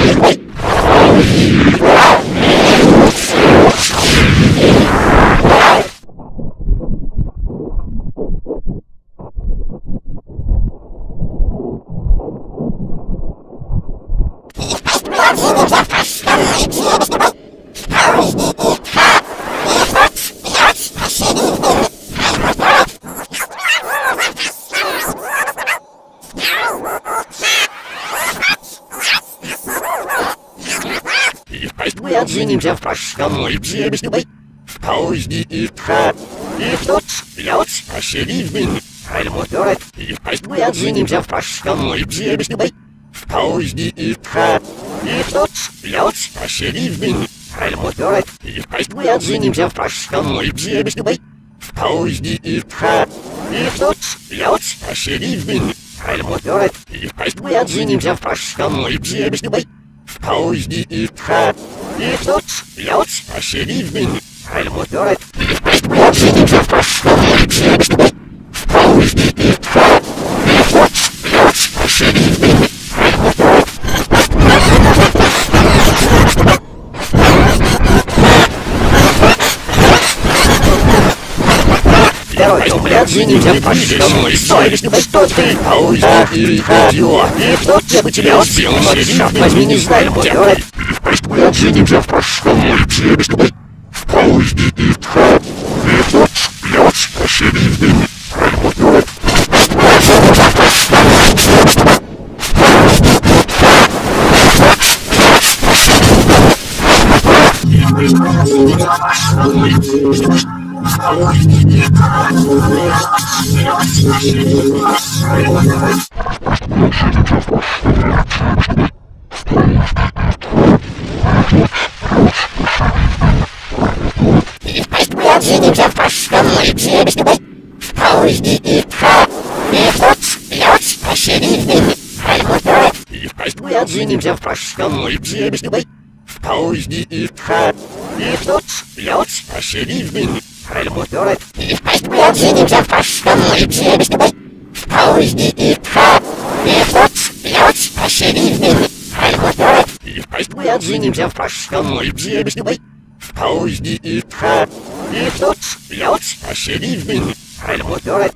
Мы отженимся в прошлом где с тобой в поезде и трап. И тот лед оселивен, альмуторет. И мы отженимся в прошлом где с тобой в поезде и трап. И тот лед оселивен, альмуторет. И мы отженимся в прошлом где с тобой в поезде и трап. И тот лед оселивен, альмуторет. И мы отженимся в прошлом где с тобой в поезде и трап. И тот лед оселивен, альмуторет. Мы отженимся в прошлом где с тобой в поезде и трап. И тот лед оселивен, альмуторет. Второй дублет женимся в прошлом. Стой, что ты? Пауза и радио. И кто тебе тебя успел? Черт возьми, не знаю, альмуторет. Мы отженимся в прошлом где с тобой в поезде и трап. И тот лед оселивен, альмуторет. Мы отженимся в прошлом где с тобой в поезде и трап. И тот лед оселивен, альмуторет. Мы отженимся в прошлом где с тобой в поезде и трап. И тот лед оселивен, альмуторет. Мы отженимся в прошлом где с тобой в поезде и трап. И тот лед оселивен, альмуторет. Мы отженимся в прошлом где с тобой в поезде и трап. И тот лед оселивен, альмуторет.